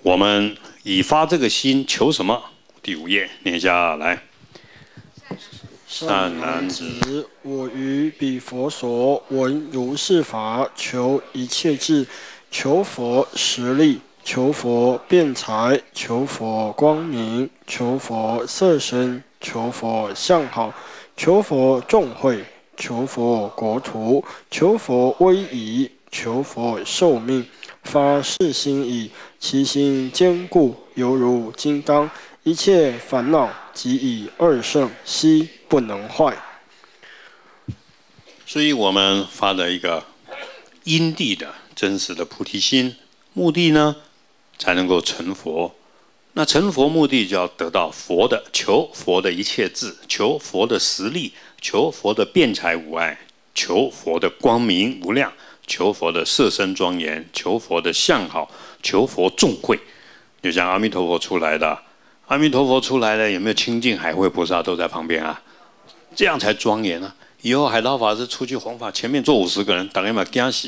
我们以发这个心求什么？第5页念下来。善男子， 我于彼佛所闻如是法，求一切智，求佛实力，求佛辩才，求佛光明，求佛色身，求佛相好，求佛众会，求佛国土，求佛威仪，求佛寿命。发誓心矣，其心坚固，犹如金刚。一切烦恼即以2乘悉不能坏。 所以我们发了一个因地的真实的菩提心，目的呢才能够成佛。那成佛目的就要得到佛的，求佛的一切智，求佛的实力，求佛的辩才无碍，求佛的光明无量，求佛的色身庄严，求佛的相好，求佛众会。就像阿弥陀佛出来的，阿弥陀佛出来了，有没有清净海会菩萨都在旁边啊？这样才庄严啊！以后海涛法师出去弘法，前面坐50个人，大家嘛惊死。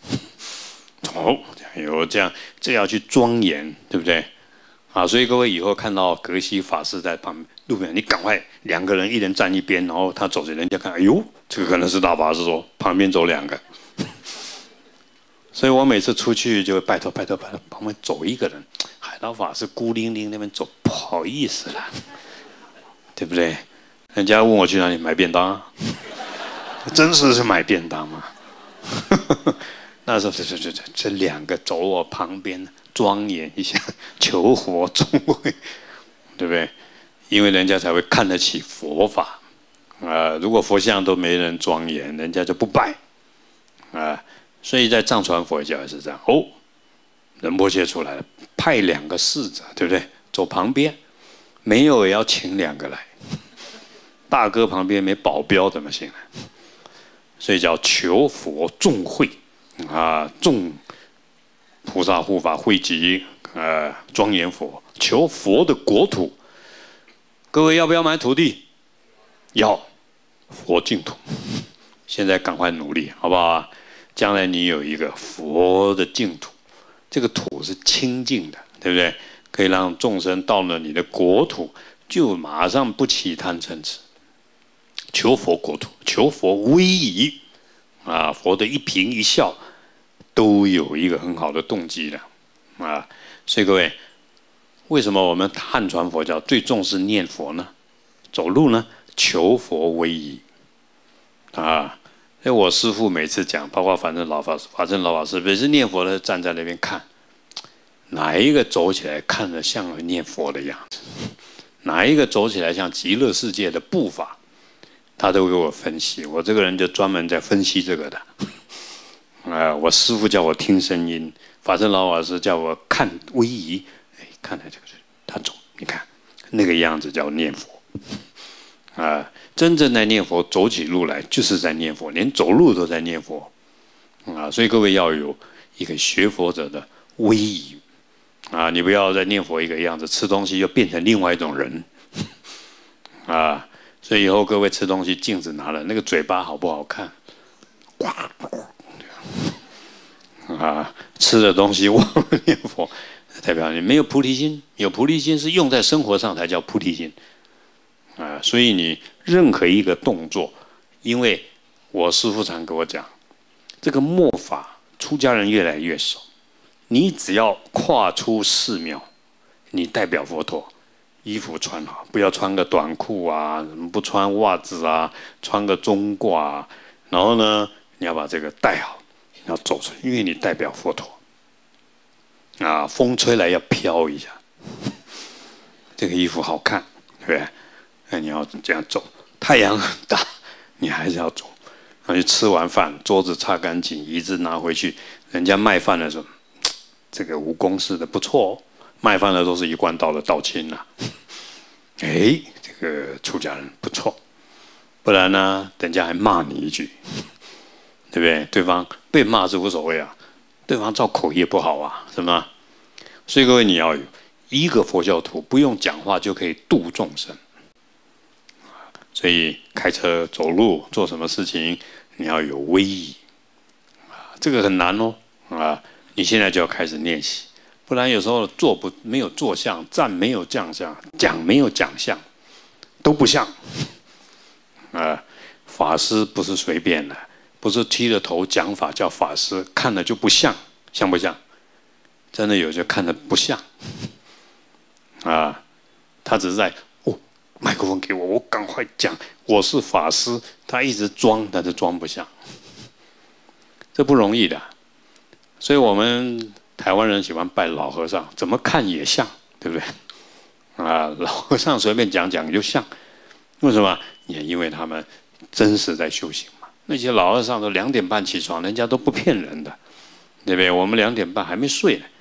有这样要去庄严，对不对？啊，所以各位以后看到格西法师在旁边路边，你赶快2个人，一人站一边，然后他走着，人家看，哎呦，这个可能是大法师说，旁边走2个。所以我每次出去就拜托，旁边走1个人。海涛法师孤零零那边走，不好意思了，对不对？人家问我去哪里买便当，真是买便当嘛。那时候这2个走我旁边，庄严一下，求佛众会，对不对？因为人家才会看得起佛法如果佛像都没人庄严，人家就不拜所以在藏传佛教也是这样仁波切出来了，派2个侍者，对不对？走旁边，没有也要请2个来。大哥旁边没保镖怎么行呢？所以叫求佛众会众菩萨护法汇集庄严佛，求佛的国土。各位要不要买土地？要，佛净土。现在赶快努力，好不好？将来你有一个佛的净土，这个土是清净的，对不对？可以让众生到了你的国土，就马上不起贪嗔痴。求佛国土，求佛威仪佛的一颦一笑都有一个很好的动机的所以各位，为什么我们汉传佛教最重视念佛呢？走路呢，求佛威仪因为我师父每次讲，包括法正老法师，每次念佛的站在那边看，哪一个走起来看着像念佛的样子，哪一个走起来像极乐世界的步伐，他都给我分析。我这个人就专门在分析这个的我师父叫我听声音，法正老法师叫我看威仪，看着这个他走，你看那个样子叫念佛真正在念佛，走起路来就是在念佛，连走路都在念佛所以各位要有一个学佛者的威仪你不要再念佛一个样子，吃东西又变成另外一种人所以以后各位吃东西，镜子拿了，那个嘴巴好不好看？吃的东西忘了念佛，代表你没有菩提心。有菩提心是用在生活上才叫菩提心所以你任何一个动作，因为我师父常跟我讲，这个末法出家人越来越少，你只要跨出寺庙，你代表佛陀，衣服穿好，不要穿个短裤不穿袜子穿个中褂然后呢，你要把这个戴好，要走出去，因为你代表佛陀风吹来要飘一下，这个衣服好看，对不对？那你要这样走，太阳很大，你还是要走。然后你吃完饭，桌子擦干净，椅子拿回去，人家卖饭的时候，这个武功寺的不错卖饭的都是一贯道的道亲这个出家人不错，不然呢，人家还骂你一句，对不对？对方被骂是无所谓对方造口业不好是吗？所以各位你要有一个佛教徒，不用讲话就可以度众生。所以开车、走路、做什么事情，你要有威仪这个很难你现在就要开始练习， 不然有时候没有坐相，站没有将相，讲没有讲相，都不像。法师不是随便的，不是剃了头讲法叫法师，看了就不像，像不像？真的有些看着不像。他只是在麦克风给我，我赶快讲，我是法师。他一直装，但是装不像，这不容易的。所以我们台湾人喜欢拜老和尚，怎么看也像，对不对？老和尚随便讲讲就像，为什么？也因为他们真实在修行嘛。那些老和尚都2点半起床，人家都不骗人的，对不对？我们2点半还没睡呢，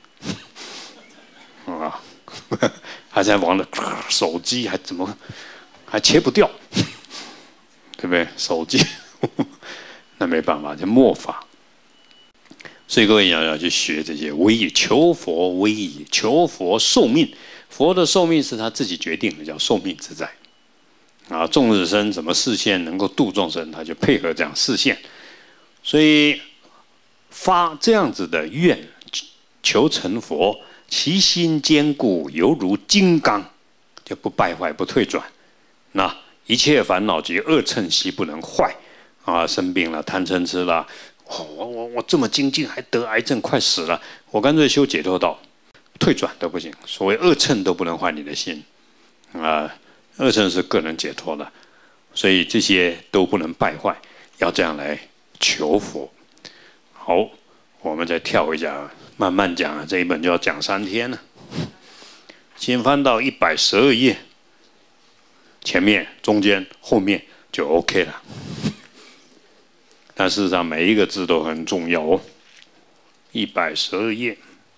还在玩的手机，还切不掉，对不对？手机那没办法，就末法。所以各位要去学这些威仪，求佛威仪，求佛寿命。佛的寿命是他自己决定的，叫寿命自在。众日生怎么示现能够度众生，他就配合这样示现。所以发这样子的愿，求成佛，其心坚固，犹如金刚，就不败坏，不退转。那一切烦恼及恶乘习不能坏。生病了，贪嗔痴了，我这么精进还得癌症，快死了，我干脆修解脱道，退转都不行。所谓恶乘都不能坏你的心，恶乘是个人解脱的，所以这些都不能败坏，要这样来求佛。好，我们再跳一下，慢慢讲，这一本就要讲3天了。先翻到112页，前面、中间、后面就 OK 了。但事实上，每一个字都很重要哦。112页，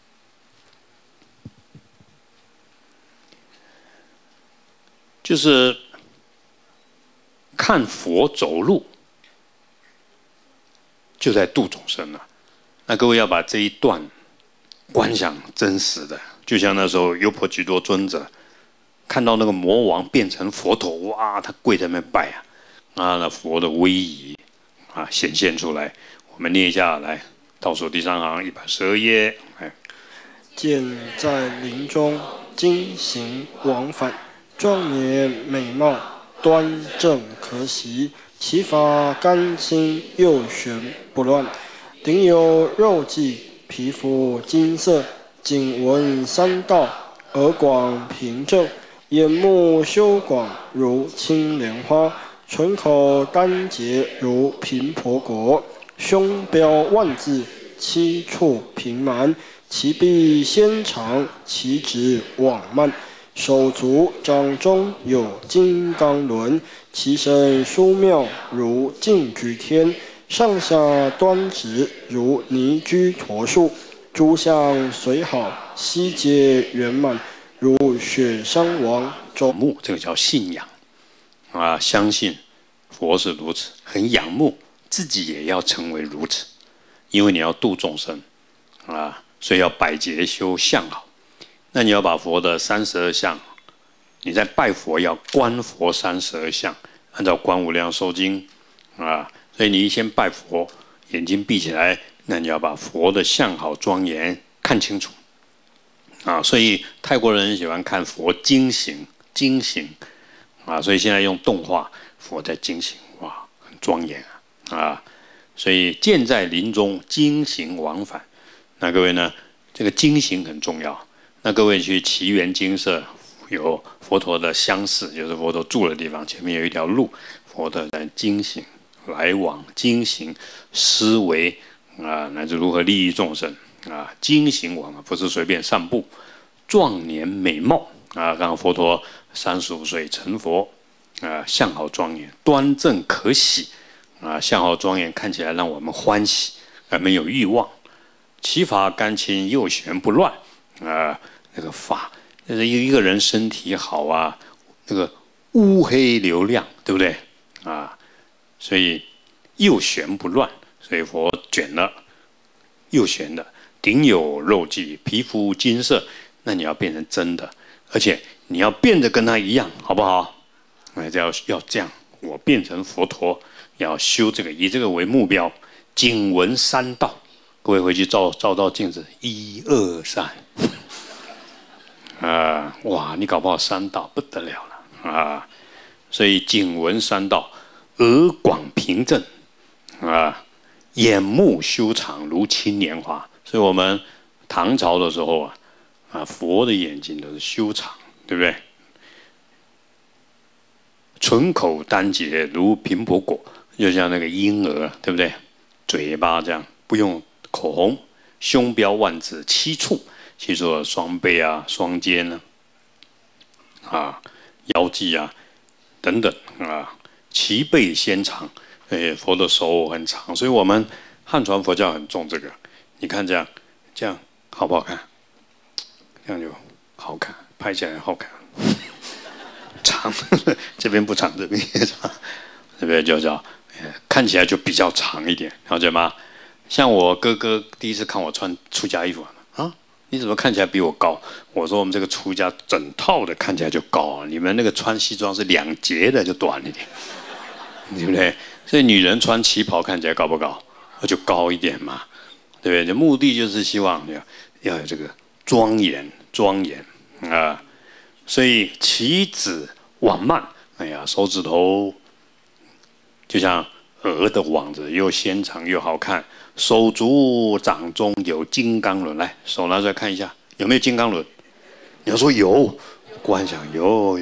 就是看佛走路，就在度众生了。那各位要把这一段观想真实的，就像那时候优婆居多尊者看到那个魔王变成佛陀，哇，他跪在那边拜那佛的威仪显现出来。我们念一下来，倒数第3行，112页。 见在林中，经行往返，庄严美貌，端正可喜。其法甘清，右旋不乱。顶有肉髻，皮肤金色，颈纹3道，耳广平正，眼目修广如青莲花。唇口丹结如频婆果，胸标万字，7处平蛮，其臂纤长，其指网慢，手足掌中有金刚轮，其身殊妙如净居天，上下端直如泥居陀树，诸相随好，悉皆圆满，如雪山王周目，这个叫信仰相信佛是如此，很仰慕，自己也要成为如此，因为你要度众生所以要百劫修相好。那你要把佛的32相，你在拜佛要观佛32相，按照《观无量寿经》所以你先拜佛，眼睛闭起来，那你要把佛的相好庄严看清楚所以泰国人喜欢看佛经行所以现在用动画，佛在经行，哇，很庄严所以见在林中，经行往返。那各位呢，这个经行很重要。那各位去祇园精舍，有佛陀的相室，就是佛陀住的地方，前面有一条路，佛陀在经行来往，经行思维乃至如何利益众生经行往不是随便散步。壮年美貌刚刚佛陀35岁成佛相好庄严，端正可喜相好庄严，看起来让我们欢喜没有欲望。其法甘清，右旋不乱那个法，就是一个人身体好那个乌黑流亮，对不对所以右旋不乱，所以佛卷了右旋的。顶有肉髻，皮肤金色，那你要变成真的，而且你要变得跟他一样，好不好？要这样，我变成佛陀，要修这个，以这个为目标。颈纹3道，各位回去照镜子，1、2、3， 哇，你搞不好三道不得了了啊！所以颈纹三道，额广平正眼目修长如青莲花。所以我们唐朝的时候佛的眼睛都是修长，对不对？唇口丹洁如苹果果，就像那个婴儿，对不对？嘴巴这样不用口红，胸标万字七处，其实双背双肩腰际等等齐背纤长，佛的手很长，所以我们汉传佛教很重这个。你看这样好不好看？这样就好看，拍起来好看。长，这边不长，这边也长，这边就叫看起来就比较长一点，了解吗？像我哥哥第一次看我穿出家衣服你怎么看起来比我高？我说我们这个出家整套的看起来就高你们那个穿西装是2截的就短一点，对不对？所以女人穿旗袍看起来高不高？就高一点嘛，对不对？目的就是希望要有这个庄严所以起指网蔓，手指头就像鹅的网子，又纤长又好看。手足掌中有金刚轮，来手拿出来看一下，有没有金刚轮？你要说有，观想有，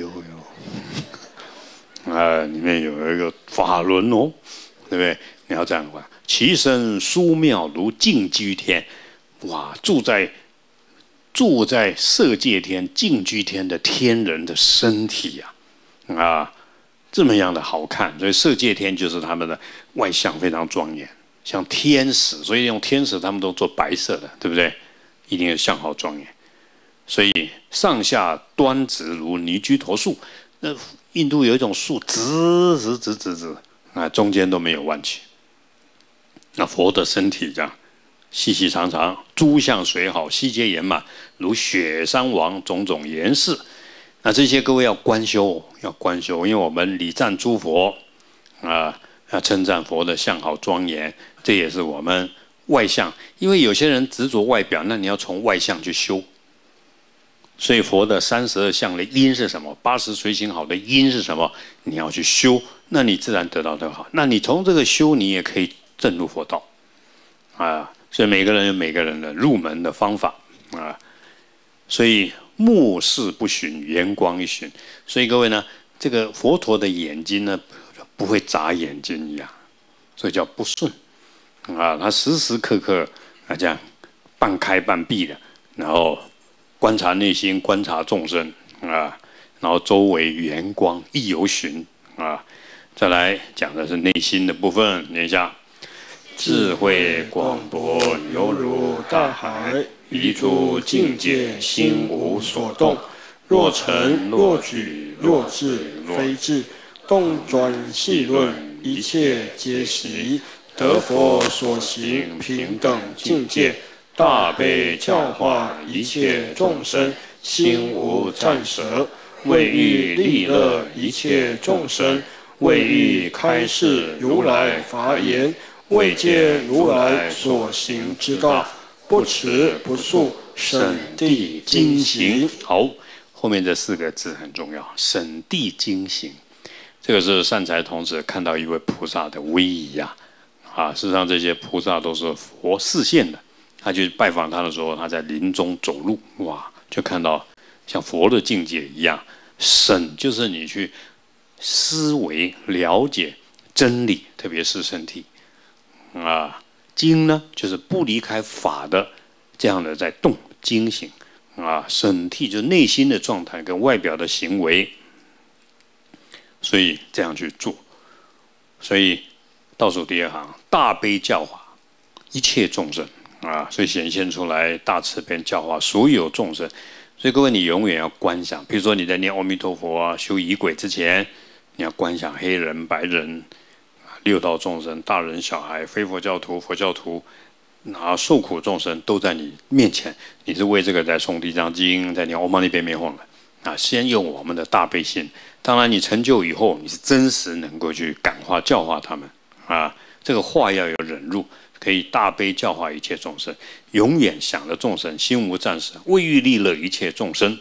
里面有一个法轮对不对？你要这样的话，其身殊妙如净居天，哇，住在色界天、净居天的天人的身体这么样的好看，所以色界天就是他们的外相非常庄严。像天使，所以用天使他们都做白色的，对不对？一定要相好庄严。所以上下端直如尼居陀树。那印度有一种树，直中间都没有弯曲。那佛的身体这样细细长长，诸相随好，悉皆圆满，如雪山王种种严饰。那这些各位要观修，因为我们礼赞诸佛要称赞佛的相好庄严。这也是我们外相，因为有些人执着外表，那你要从外相去修。所以佛的32相的因是什么？80随行好的因是什么？你要去修，那你自然得到的好。那你从这个修，你也可以证入佛道所以每个人有每个人的入门的方法所以目视不寻，圆光一寻。所以各位呢，这个佛陀的眼睛呢，不会眨眼睛一样，所以叫不顺他时时刻刻这样半开半闭的，然后观察内心，观察众生然后周围圆光一游寻再来讲的是内心的部分，念一下：智慧广博犹如大海，一诸境界心无所动。若成若举若智非智，动转细论一切皆习。得佛所行平等境界，大悲教化一切众生，心无暂舍，为欲利乐一切众生，为欲开示如来法言，为见如来所行之道，不迟不速，审谛精行。好，后面这4个字很重要，审谛精行。这个是善财童子看到一位菩萨的威仪事实上这些菩萨都是佛示现的。他去拜访他的时候，他在林中走路，哇，就看到像佛的境界一样。审就是你去思维了解真理，特别是身体精呢就是不离开法的这样的在动精行审谛就是内心的状态跟外表的行为，所以这样去做。所以倒数第2行，大悲教化一切众生所以显现出来大慈悲教化所有众生。所以各位，你永远要观想，比如说你在念阿弥陀佛修仪轨之前，你要观想黑人、白人、六道众生、大人、小孩、非佛教徒、佛教徒，然后受苦众生都在你面前，你是为这个在诵地藏经，在念唵嘛呢叭咪吽的先用我们的大悲心。当然，你成就以后，你是真实能够去感化教化他们这个话要有忍辱，可以大悲教化一切众生，永远想着众生，心无暂舍，为欲利乐一切众生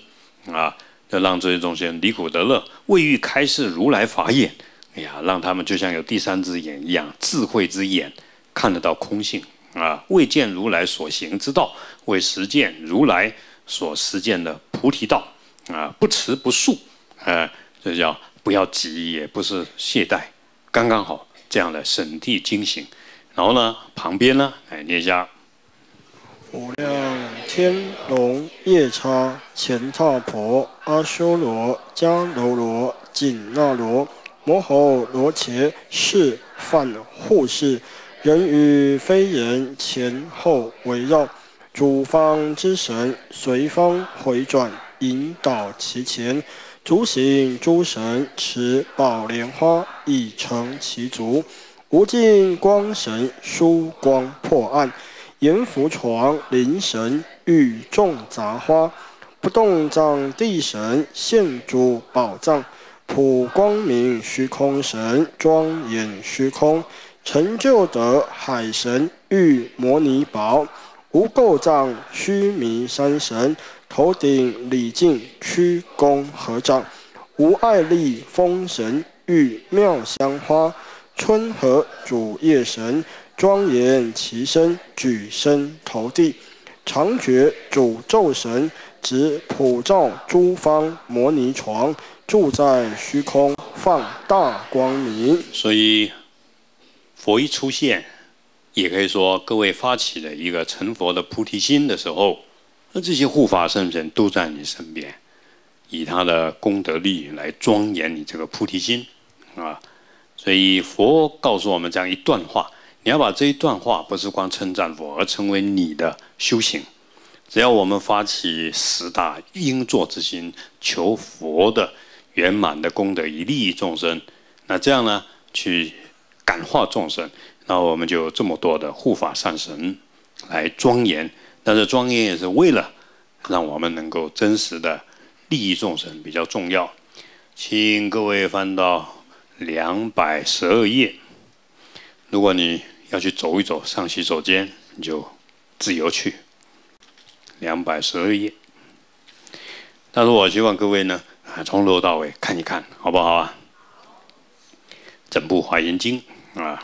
啊，要让这些众生离苦得乐，为欲开示如来法眼。哎呀，让他们就像有第三只眼一样，智慧之眼，看得到空性啊，为见如来所行之道，为实践如来所实践的菩提道啊，不迟不速，这叫不要急，也不是懈怠，刚刚好这样的审谛精行。然后呢，旁边呢，念一下： 无量天龙夜叉乾闼婆阿修罗迦楼罗紧那罗摩吼罗伽释梵护士，人与非人前后围绕，诸方之神随方回转，引导其前。诸行诸神持宝莲花，以成其足。无尽光神疏光破暗，阎浮床灵神与众杂花。不动藏地神现诸宝藏，普光明虚空神庄严虚空。成就得海神欲摩尼宝，无垢障须弥山神头顶礼敬屈躬合掌。无碍力风神欲妙香花，春和主夜神庄严其身举身投地。常觉主咒神执普照诸方摩尼床，住在虚空放大光明。 所以佛一出现，也可以说各位发起了一个成佛的菩提心的时候，那这些护法圣神都在你身边，以他的功德力来庄严你这个菩提心啊。所以佛告诉我们这样一段话，你要把这一段话不是光称赞佛，而成为你的修行。只要我们发起十大应作之心，求佛的圆满的功德以利益众生，那这样呢，去感化众生，那我们就有这么多的护法善神来庄严。但是庄严也是为了让我们能够真实的利益众生比较重要。请各位翻到212页。如果你要去走一走，上洗手间，你就自由去。212页。但是我希望各位呢，从头到尾看一看，好不好啊？整部《华严经》啊，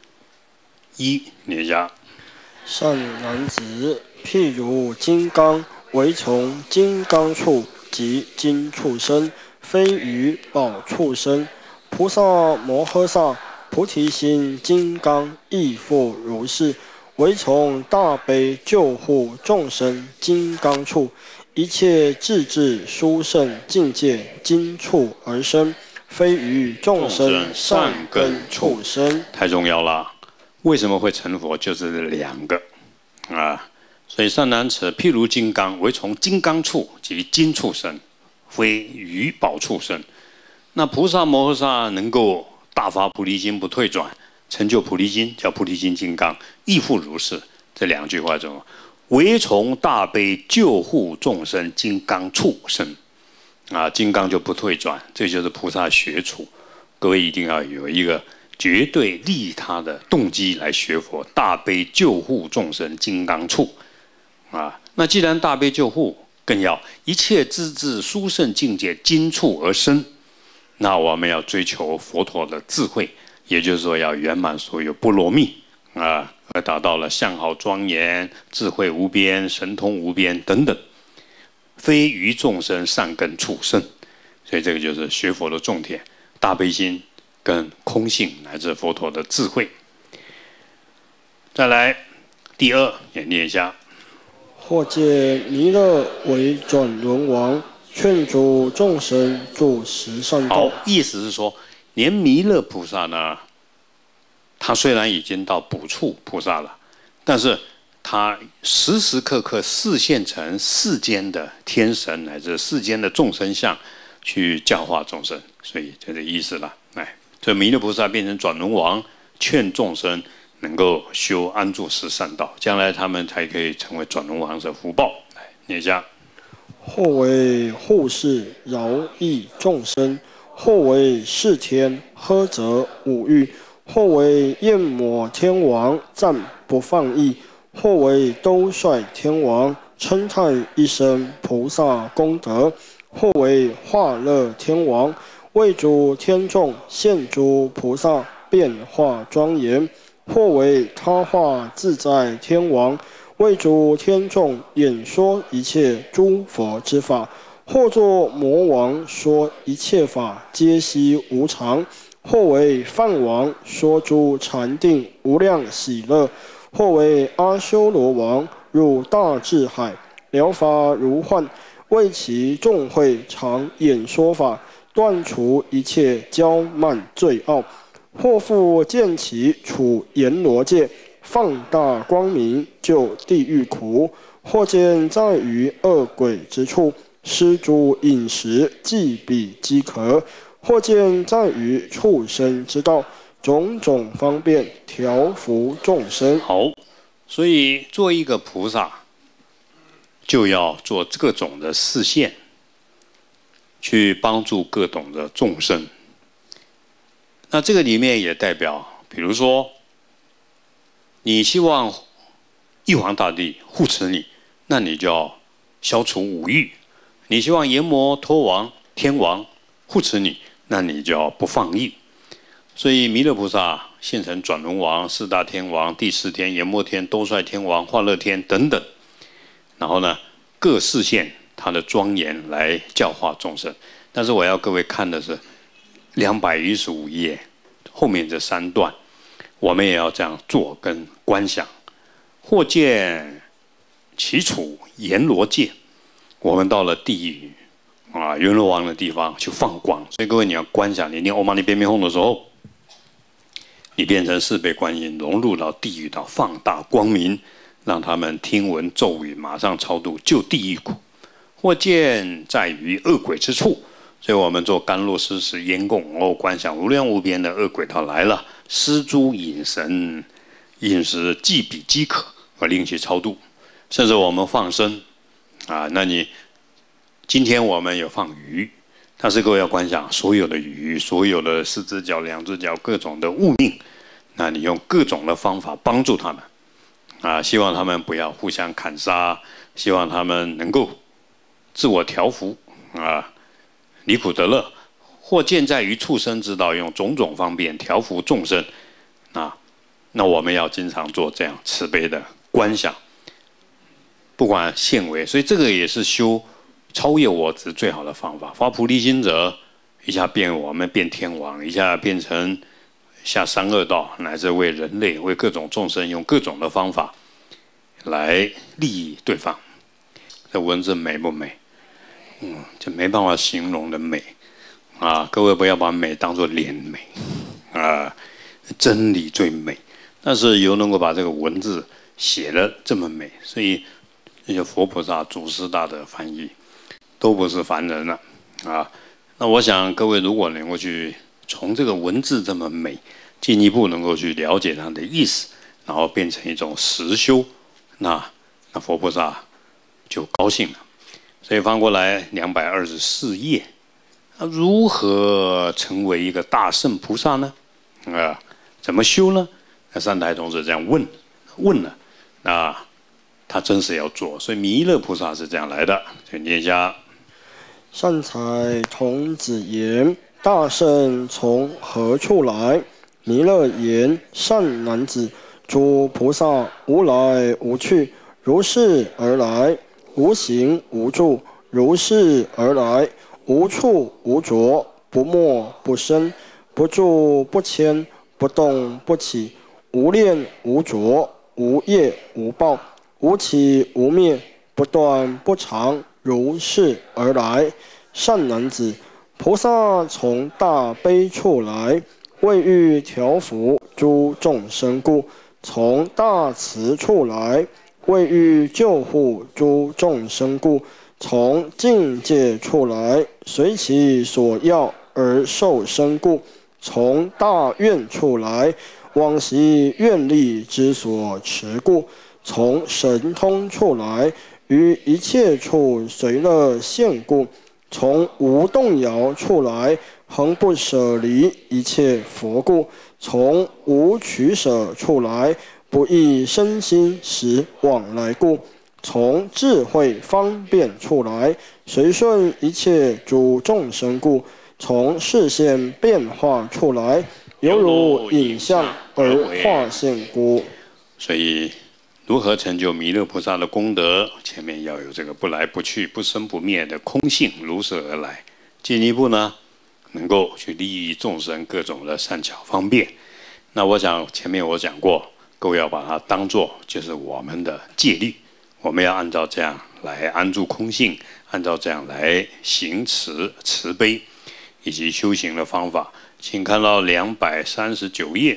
念一下。 善男子，譬如金刚，唯从金刚处及金处生，非于宝处生。菩萨摩诃萨菩提心金刚亦复如是，唯从大悲救护众生金刚处，一切智智殊胜境界金处而生，非于众生善根处生。 太重要了。为什么会成佛？就是这两个啊。所以善男子，譬如金刚，唯从金刚处及金处生，非于宝处生。那菩萨摩诃萨能够大发菩提心不退转，成就菩提心，叫菩提心金刚，亦复如是。这两句话中，唯从大悲救护众生金刚处生啊，金刚就不退转，这就是菩萨学处。各位一定要有一个绝对利他的动机来学佛，大悲救护众生金刚处啊。那既然大悲救护，更要一切智智殊胜境界金处而生。那我们要追求佛陀的智慧，也就是说要圆满所有波罗蜜啊，而达到了相好庄严、智慧无边、神通无边等等，非于众生善根处生。所以这个就是学佛的重点，大悲心跟空性乃至佛陀的智慧。再来第二，也念一下： 或借弥勒为转轮王，劝诸众生住十善道。 好，意思是说，连弥勒菩萨呢，他虽然已经到补处菩萨了，但是他时时刻刻示现成世间的天神乃至世间的众生相，去教化众生。所以这个意思了。所以弥勒菩萨变成转轮王，劝众生能够修安住十善道，将来他们才可以成为转轮王的福报。来念一下： 或为护世饶益众生，或为释天呵责五欲，或为焰摩天王暂不放逸，或为兜率天王称叹一声菩萨功德， 或为化乐天王，为诸天众现诸菩萨变化庄严；或为他化自在天王，为诸天众演说一切诸佛之法；或作魔王，说一切法皆悉无常；或为梵王，说诸禅定无量喜乐；或为阿修罗王，入大智海，了法如幻，为其众会常演说法，断除一切骄慢罪傲；或复见其处阎罗界，放大光明，救地狱苦；或见在于恶鬼之处，施诸饮食，济彼饥渴；或见在于畜生之道，种种方便调伏众生。 好，所以做一个菩萨，就要做各种的示现，去帮助各种的众生。那这个里面也代表，比如说，你希望玉皇大帝护持你，那你就要消除五欲；你希望阎摩托王、天王护持你，那你就要不放逸。所以弥勒菩萨现成转轮王、四大天王、第四天、阎摩天、兜率天王、化乐天等等，然后呢，各示现他的庄严来教化众生。但是我要各位看的是215页后面这3段，我们也要这样做跟观想。或见其处阎罗界，我们到了地狱啊，阎罗王的地方去放光。所以各位你要观想，你念唵嘛呢叭咪吽的时候，你变成4倍观音，融入到地狱道，放大光明，让他们听闻咒语，马上超度，救地狱苦。或见在于恶鬼之处，所以我们做甘露施食烟供，观想无量无边的恶鬼他来了，施诸饮神，饮食济彼饥渴，而令其超度。甚至我们放生啊，那你今天我们有放鱼，但是各位要观想，所有的鱼，所有的4只脚、2只脚，各种的物命，那你用各种的方法帮助他们啊，希望他们不要互相砍杀，希望他们能够自我调伏啊，离苦得乐。或见在于畜生之道，用种种方便调伏众生啊。那我们要经常做这样慈悲的观想，不管现为，所以这个也是修超越我执最好的方法。发菩提心者，一下变我们变天王，一下变成下三恶道，乃至为人类、为各种众生，用各种的方法来利益对方。这文字美不美？这没办法形容的美啊！各位不要把美当作脸美啊，真理最美。但是又能够把这个文字写得这么美，所以那些佛菩萨、祖师大德翻译都不是凡人了啊！那我想各位如果能够去从这个文字这么美，进一步能够去了解它的意思，然后变成一种实修，那佛菩萨就高兴了。所以翻过来224页，如何成为一个大圣菩萨呢？怎么修呢？那三台同志这样问了，那他真是要做，所以弥勒菩萨是这样来的。就念一下： 善财童子言：大圣从何处来？弥勒言：善男子，诸菩萨无来无去，如是而来。无形无住，如是而来；无处无着，不没不生，不住不迁，不动不起，无念无着，无业无报，无起无灭，不断不长，如是而来。善男子，菩萨从大悲处来，为欲调伏诸众生故；从大慈处来，为欲救护诸众生故；从境界处来，随其所要而受生故；从大愿处来，往昔愿力之所持故；从神通处来，于一切处随乐现故；从无动摇处来，恒不舍离一切佛故；从无取舍处来，不异身心实往来故； 从智慧方便处来，随顺一切诸众生故，从视线变化处来，犹如影像而化现故。 所以，如何成就弥勒菩萨的功德？前面要有这个不来不去、不生不灭的空性如是而来。进一步呢，能够去利益众生各种的善巧方便。那我想前面我讲过，各位要把它当作就是我们的戒律，我们要按照这样来安住空性，按照这样来行慈悲以及修行的方法。请看到239页。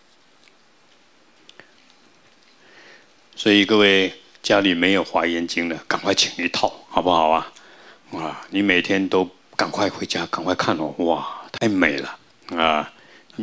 所以各位家里没有华严经的，赶快请一套，好不好啊？你每天都赶快回家，赶快看哦，哇，太美了啊！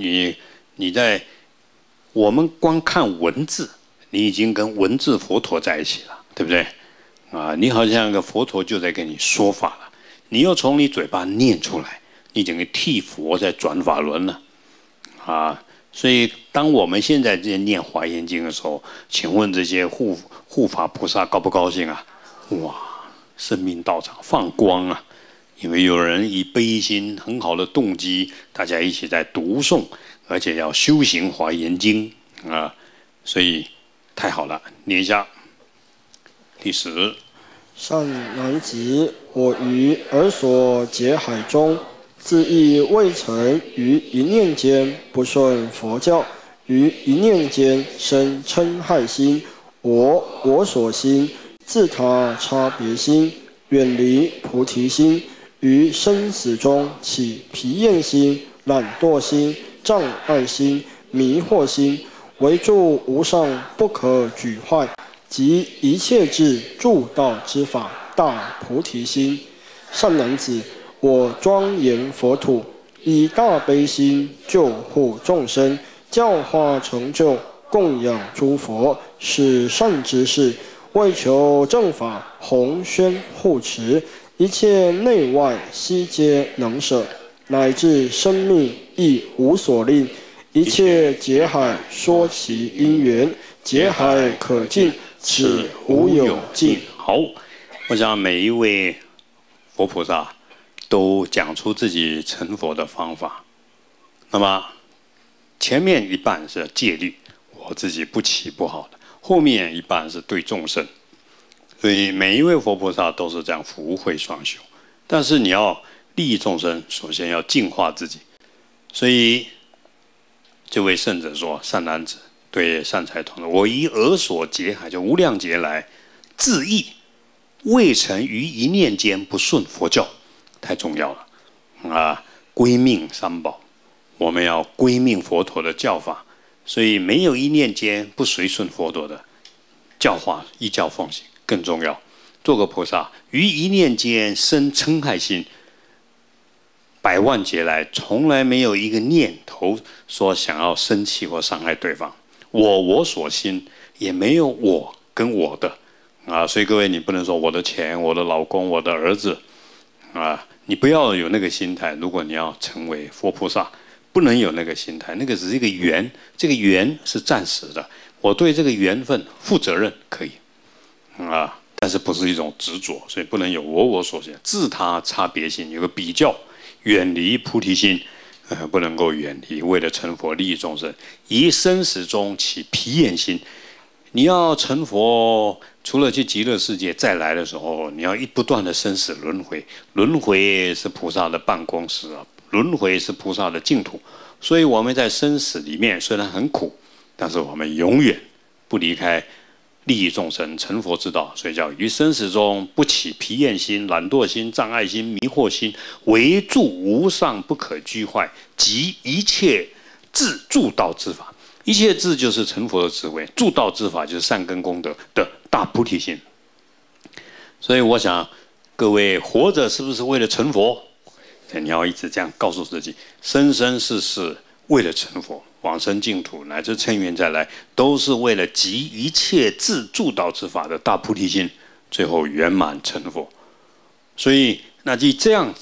我们光看文字，你已经跟文字佛陀在一起了，对不对？你好像个佛陀就在跟你说法了，你又从你嘴巴念出来，你整个替佛在转法轮了，所以，当我们现在在念华严经的时候，请问这些护法菩萨高不高兴啊？哇，生命道场放光啊！因为有人以悲心很好的动机，大家一起在读诵，而且要修行华严经所以太好了，念一下。第10。 善男子，我于尔所劫海中，自亦未曾于一念间不顺佛教，于一念间生嗔害心，我所心，自他差别心，远离菩提心，于生死中起疲厌心、懒惰心、障碍心、迷惑心，唯住无上不可举坏，及一切智助道之法大菩提心。善男子，我庄严佛土，以大悲心救护众生，教化成就，供养诸佛，是善知识，为求正法，弘宣护持，一切内外悉皆能舍，乃至生命亦无所令。一切劫海说其因缘，劫海可尽，此无有尽。 好，我想每一位佛菩萨都讲出自己成佛的方法。那么前面一半是戒律，我自己不起不好的；后面一半是对众生。所以每一位佛菩萨都是这样福慧双修。但是你要利益众生，首先要净化自己。所以这位圣者说：“善男子，对善财童子，我以尔所劫海，就无量劫来，自意未曾于一念间不顺佛教。”太重要了归命三宝，我们要归命佛陀的教法，所以没有一念间不随顺佛陀的教化，依教奉行更重要。做个菩萨，于一念间生嗔害心，百万劫来从来没有一个念头说想要生气或伤害对方，我所心，也没有我跟我的所以各位，你不能说我的钱、我的老公、我的儿子你不要有那个心态。如果你要成为佛菩萨，不能有那个心态，那个只是一个缘，这个缘是暂时的，我对这个缘分负责任可以但是不是一种执着，所以不能有我所想，自他差别心，有个比较，远离菩提心不能够远离，为了成佛利益众生，以生死中起疲厌心。你要成佛，除了去极乐世界再来的时候，你要不断的生死轮回，轮回是菩萨的办公室轮回是菩萨的净土。所以我们在生死里面虽然很苦，但是我们永远不离开利益众生、成佛之道。所以叫于生死中不起疲厌心、懒惰心、障碍心、迷惑心，唯住无上不可居坏，及一切自助道之法。一切智就是成佛的智慧，助道之法就是善根功德的大菩提心。所以我想，各位活着是不是为了成佛？你要一直这样告诉自己：生生世世为了成佛，往生净土乃至乘愿再来，都是为了集一切自助道之法的大菩提心，最后圆满成佛。所以，那就这样子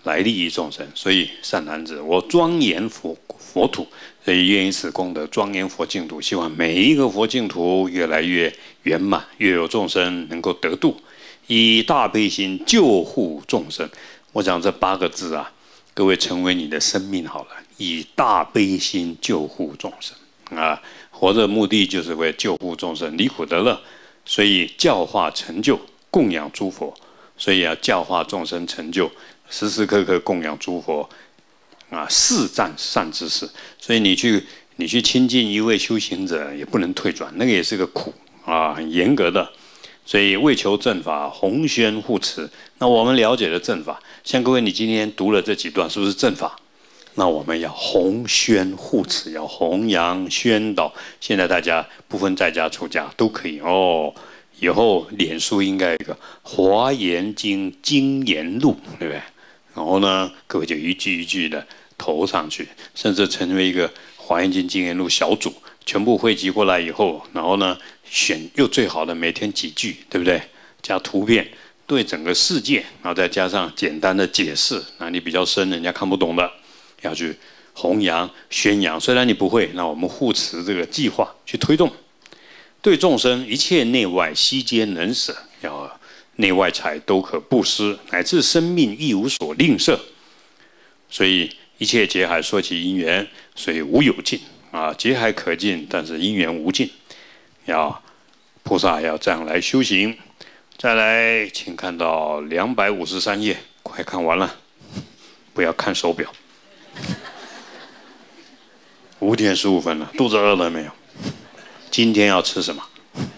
来利益众生。所以善男子，我庄严佛土，所以愿以此功德庄严佛净土，希望每一个佛净土越来越圆满，越有众生能够得度，以大悲心救护众生。我讲这8个字啊，各位成为你的生命好了，以大悲心救护众生啊，活着的目的就是为救护众生，离苦得乐。所以教化成就，供养诸佛，所以要教化众生成就，时时刻刻供养诸佛啊，誓赞善知识。所以你去亲近一位修行者，也不能退转，那个也是个苦啊，很严格的。所以为求正法，弘宣护持。那我们了解了正法，像各位你今天读了这几段，是不是正法？那我们要弘宣护持，要弘扬宣导。现在大家不分在家出家都可以哦。以后脸书应该有一个《华严经经言录》，对不对？然后呢，各位就一句一句的投上去，甚至成为一个《华严经经言录》小组，全部汇集过来以后，然后呢，选又最好的每天几句，对不对？加图片，对整个世界，然后再加上简单的解释，那你比较深，人家看不懂的。要去弘扬、宣扬，虽然你不会，那我们护持这个计划去推动，对众生一切内外悉皆能舍，要内外财都可布施，乃至生命亦无所吝啬。所以一切劫海说其因缘，所以无有尽啊，劫海可尽，但是因缘无尽。要菩萨要这样来修行。再来，请看到253页，快看完了，不要看手表。5点15分了，肚子饿了没有？今天要吃什么？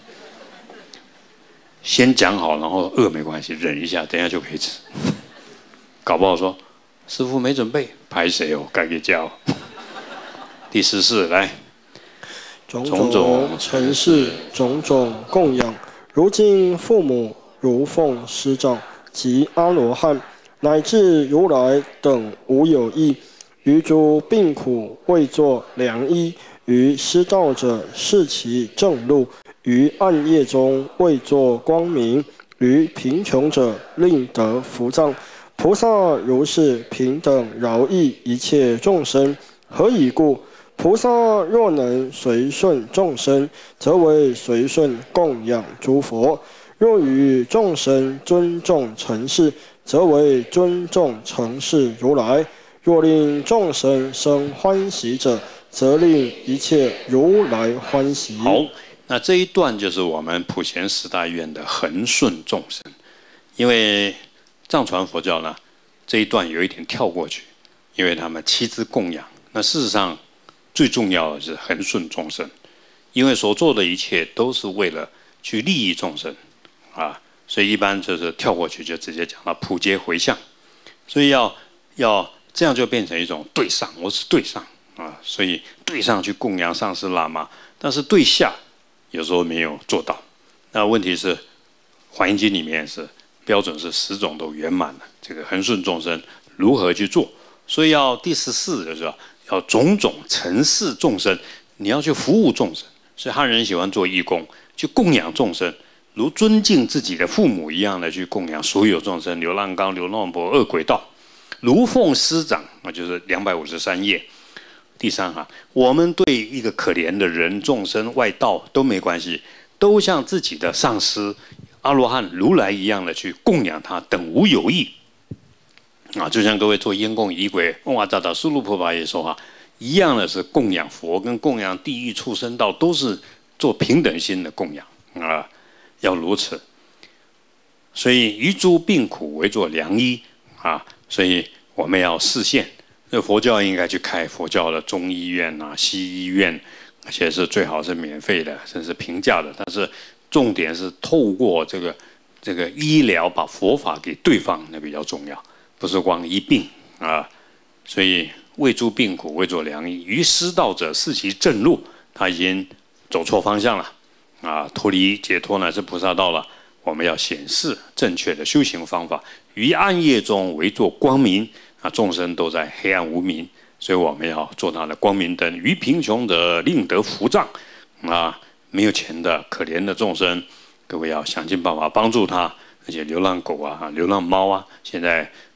先讲好，然后饿没关系，忍一下，等一下就可以吃。搞不好说师父没准备，拍谁哦？该给教。第14来， 种种尘世，种种供养，如今父母如奉师长及阿罗汉，乃至如来等无有异。于诸病苦为作良医，于失道者示其正路，于暗夜中为作光明，于贫穷者令得福障。菩萨如是平等饶益一切众生。何以故？菩萨若能随顺众生，则为随顺供养诸佛；若与众生尊重承事，则为尊重承事如来。若令众生生欢喜者，则令一切如来欢喜。 好，那这一段就是我们普贤十大愿的恒顺众生。因为藏传佛教呢，这一段有一点跳过去，因为他们七支供养。那事实上，最重要的是恒顺众生，因为所做的一切都是为了去利益众生啊，所以一般就是跳过去，就直接讲到普皆回向。所以要这样就变成一种对上，我是对上啊，所以对上去供养上师喇嘛，但是对下有时候没有做到。那问题是，《华严经》里面是标准是10种都圆满了，这个恒顺众生如何去做？所以要第14就是要种种尘世众生，你要去服务众生。所以汉人喜欢做义工，去供养众生，如尊敬自己的父母一样的去供养所有众生，流浪刚、流浪婆、恶鬼道。如奉师长，那就是253页第3行。我们对一个可怜的人、众生、外道都没关系，都像自己的上师、阿罗汉、如来一样的去供养他，等无有异。啊，就像各位做烟供仪轨、嗡哇扎达苏鲁婆巴也说一样的是供养佛跟供养地狱畜生道，都是做平等心的供养啊，要如此。所以于诸病苦为作良医啊。所以我们要示现，这佛教应该去开佛教的中医院啊、西医院，而且是最好是免费的，甚至平价的。但是重点是透过这个医疗，把佛法给对方，那比较重要，不是光医病啊。所以为诸病苦为作良医，于失道者示其正路，他已经走错方向了啊，脱离解脱乃是菩萨道了。我们要显示正确的修行方法，于暗夜中为作光明啊，众生都在黑暗无明，所以我们要做他的光明灯。于贫穷者令得福障啊，没有钱的可怜的众生，各位要想尽办法帮助他。而且流浪狗啊、流浪猫啊，现在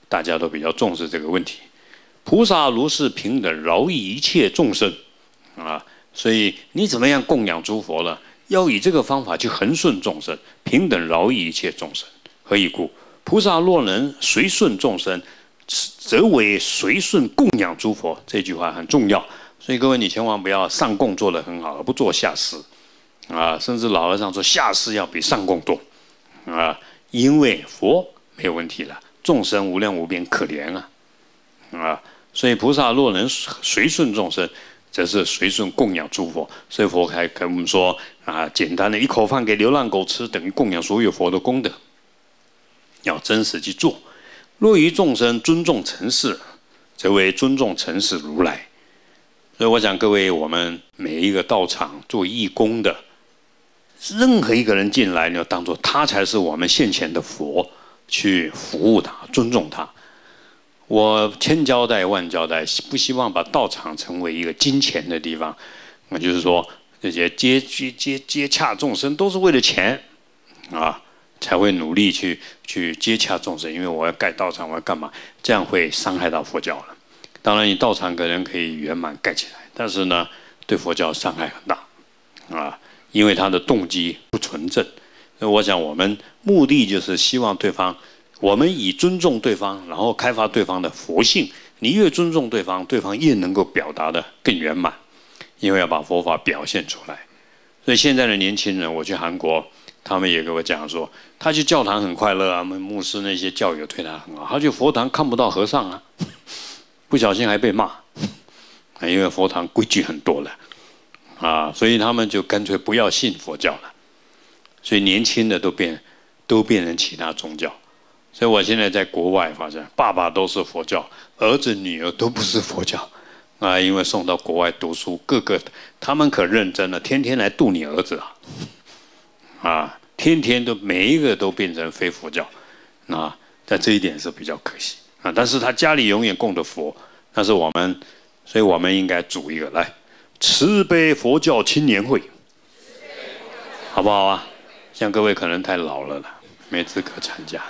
大家都比较重视这个问题。菩萨如是平等饶益一切众生啊，所以你怎么样供养诸佛呢？要以这个方法去恒顺众生，平等饶益一切众生。何以故？菩萨若能随顺众生，则为随顺供养诸佛。这句话很重要，所以各位你千万不要上供做得很好，不做下施啊，甚至老和尚说下施要比上供多啊，因为佛没有问题了，众生无量无边可怜啊，所以菩萨若能随顺众生，则是随顺供养诸佛。所以佛还跟我们说啊，简单的一口饭给流浪狗吃，等于供养所有佛的功德。要真实去做。若于众生尊重尘世，则为尊重尘世如来。所以我想各位，我们每一个道场做义工的，任何一个人进来，你要当作他才是我们现前的佛，去服务他，尊重他。我千交代万交代，不希望把道场成为一个金钱的地方。那就是说，这些接洽众生都是为了钱啊。才会努力去接洽众生，因为我要盖道场，我要干嘛？这样会伤害到佛教了。当然，你道场可能可以圆满盖起来，但是呢，对佛教伤害很大啊，因为他的动机不纯正。所以我想，我们目的就是希望对方，我们以尊重对方，然后开发对方的佛性。你越尊重对方，对方越能够表达的更圆满，因为要把佛法表现出来。所以现在的年轻人，我去韩国。他们也跟我讲说，他去教堂很快乐啊，牧师那些教友对他很好。他去佛堂看不到和尚啊，不小心还被骂，因为佛堂规矩很多了啊，所以他们就干脆不要信佛教了。所以年轻的都变成其他宗教。所以我现在在国外发现，爸爸都是佛教，儿子女儿都不是佛教啊，因为送到国外读书，个个他们可认真了，天天来度你儿子啊，天天都每一个都变成非佛教，啊，在这一点是比较可惜啊。但是他家里永远供的佛，那是我们，所以我们应该组一个来慈悲佛教青年会，好不好啊？像各位可能太老了啦，没资格参加，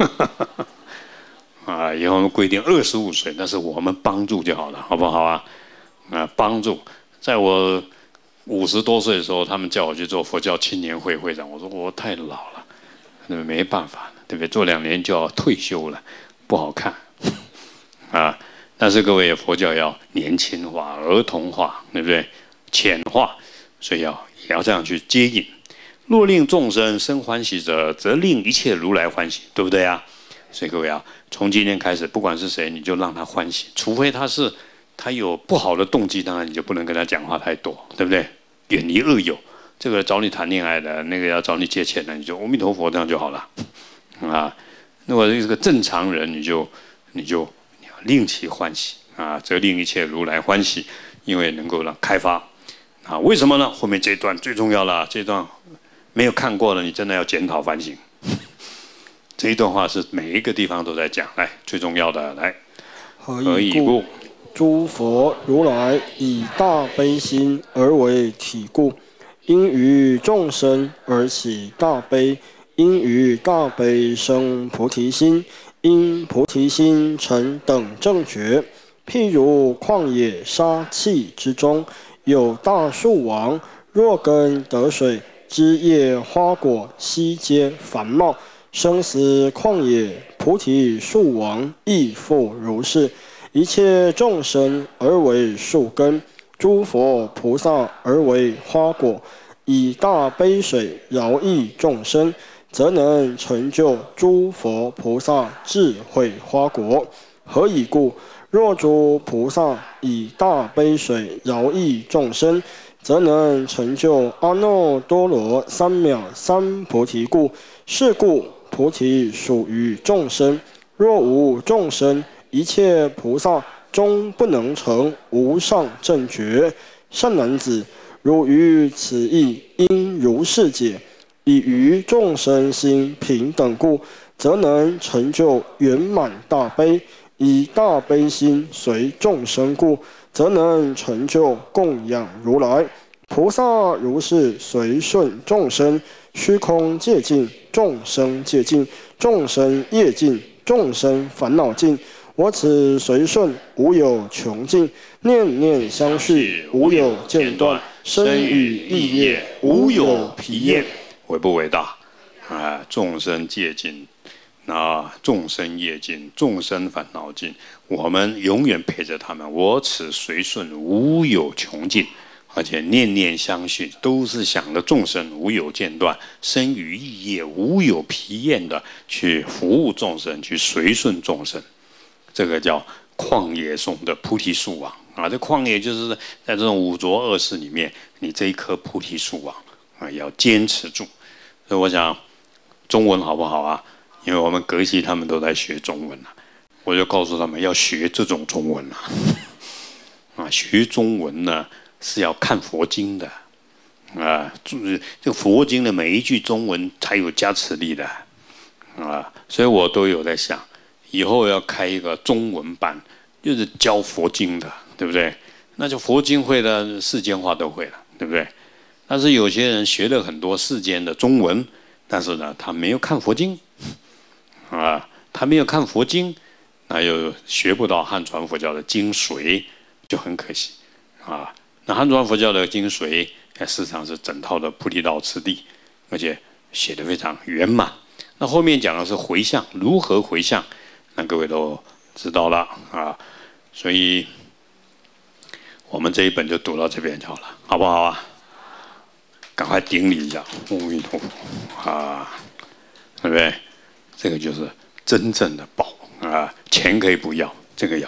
啊，以后我们规定25岁，但是我们帮助就好了，好不好啊？啊，帮助，在我50多岁的时候，他们叫我去做佛教青年会会长，我说我太老了，那没办法，对不对？做2年就要退休了，不好看啊。但是各位，佛教要年轻化、儿童化，对不对？浅化，所以也要这样去接引。若令众生生欢喜者，则令一切如来欢喜，对不对啊？所以各位啊，从今天开始，不管是谁，你就让他欢喜，除非他有不好的动机，当然你就不能跟他讲话太多，对不对？远离恶友，这个找你谈恋爱的，那个要找你借钱的，你就阿弥陀佛这样就好了啊。如果是个正常人，你就令其欢喜啊，则令一切如来欢喜，因为能够让开发啊。为什么呢？后面这一段最重要了，这一段没有看过的，你真的要检讨反省。这一段话是每一个地方都在讲，来最重要的来。 何以故？诸佛如来以大悲心而为体故，因于众生而起大悲，因于大悲生菩提心，因菩提心成等正觉。譬如旷野沙碛之中，有大树王，若根得水，枝叶花果悉皆繁茂。生死旷野，菩提树王亦复如是。一切众生而为树根，诸佛菩萨而为花果，以大悲水饶益众生，则能成就诸佛菩萨智慧花果。何以故？若诸菩萨以大悲水饶益众生，则能成就阿耨多罗三藐三菩提故。是故菩提属于众生，若无众生，一切菩萨终不能成无上正觉。善男子，如于此义应如是解。以于众生心平等故，则能成就圆满大悲；以大悲心随众生故，则能成就供养如来。菩萨如是随顺众生，虚空界尽，众生界尽，众生业尽， 众生烦恼尽。我此随顺，无有穷尽；念念相续，无有间断；身语意业，无有疲厌。 伟不伟大？众生戒尽，众生业尽，众生烦恼尽，我们永远陪着他们。我此随顺，无有穷尽。而且念念相续，都是想着众生，无有间断，身语意业无有疲厌的去服务众生，去随顺众生。这个叫旷野中的菩提树王这旷野就是在这种五浊恶世里面，你这一棵菩提树王要坚持住。所以我想，中文好不好啊？因为我们格系他们都在学中文我就告诉他们要学这种中文学中文呢是要看佛经的这个佛经的每一句中文才有加持力的所以我都有在想。以后要开一个中文版，就是教佛经的，对不对？那就佛经会的世间话都会了，对不对？但是有些人学了很多世间的中文，但是呢，他没有看佛经，他没有看佛经，那又学不到汉传佛教的精髓，就很可惜那汉传佛教的精髓，事实上是整套的菩提道次第，而且写得非常圆满。那后面讲的是回向，如何回向？那各位都知道了所以我们这一本就读到这边就好了，好不好赶快顶礼一下，阿弥陀佛对不对？这个就是真正的宝钱可以不要，这个要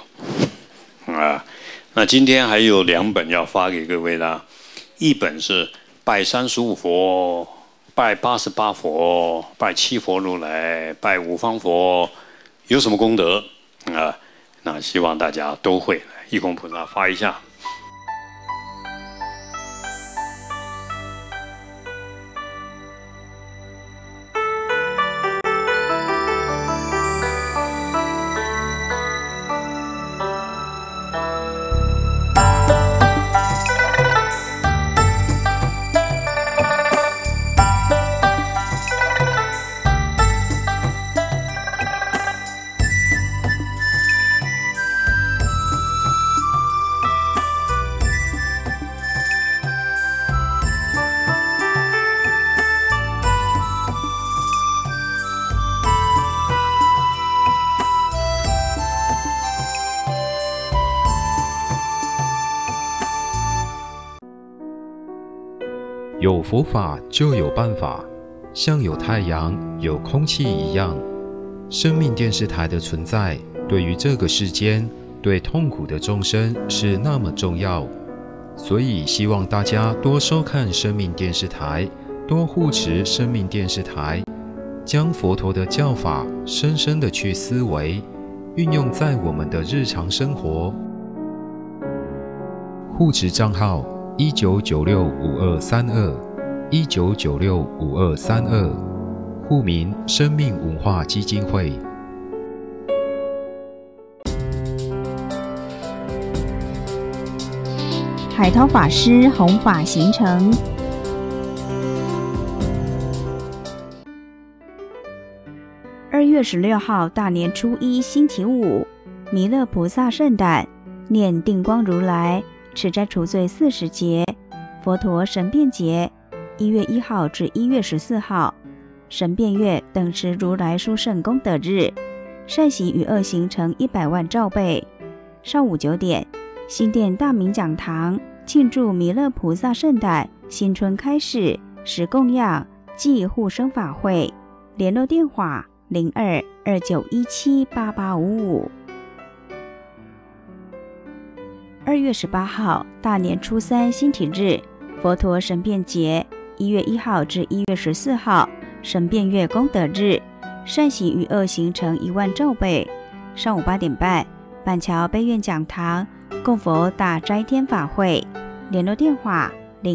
那今天还有2本要发给各位的，一本是拜35佛，拜88佛，拜7佛如来，拜5方佛。有什么功德那希望大家都会，义空菩萨发一下。 有佛法就有办法，像有太阳、有空气一样。生命电视台的存在，对于这个世间、对痛苦的众生是那么重要，所以希望大家多收看生命电视台，多护持生命电视台，将佛陀的教法深深的去思维，运用在我们的日常生活。护持账号19965232，19965232，户名生命文化基金会。 海涛法师弘法行程。2月16号大年初一星期五，弥勒菩萨圣诞，念定光如来，持斋除罪40节，佛陀神变节，1月1号至1月14号，神变月等持如来殊胜功德日，善习与恶行成100万兆倍。上午9点，新店大明讲堂庆祝弥勒菩萨圣诞新春开始，时供养暨护生法会，联络电话0229178855。2月18号大年初三星期日，佛陀神变节，1月1号至1月14号，神变月功德日，善习与恶行成1万兆倍。上午8点半，板桥悲愿讲堂供佛大斋天法会，联络电话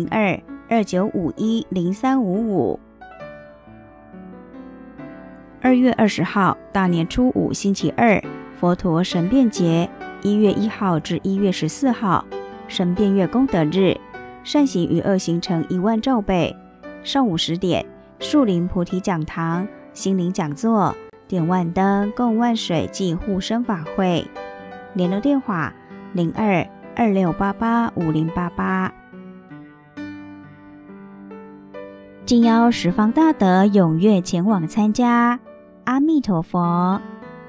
0229510355。2月20号大年初五星期二，佛陀神变节，1月1号至1月14号，神变月功德日，善习与恶行成1万兆倍。上午10点，树林菩提讲堂心灵讲座， 点万灯、供万水及护生法会。联络电话02-2688-5088。敬邀十方大德踊跃前往参加。阿弥陀佛。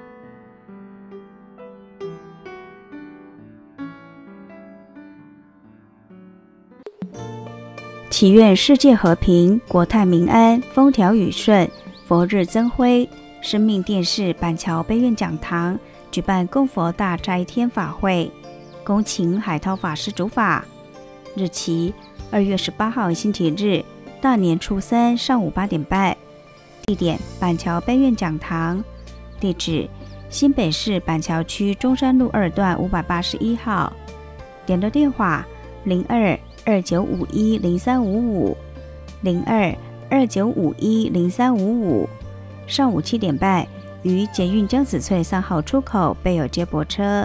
祈愿世界和平，国泰民安，风调雨顺，佛日增辉。生命电视板桥悲愿讲堂举办供佛大斋天法会，恭请海涛法师主法。日期2月18号星期日，大年初三上午8点半。地点板桥悲愿讲堂。地址新北市板桥区中山路2段581号。联络电话02-2951-0355 02-2951-0355。上午7点半于捷运江子翠3号出口备有接驳车。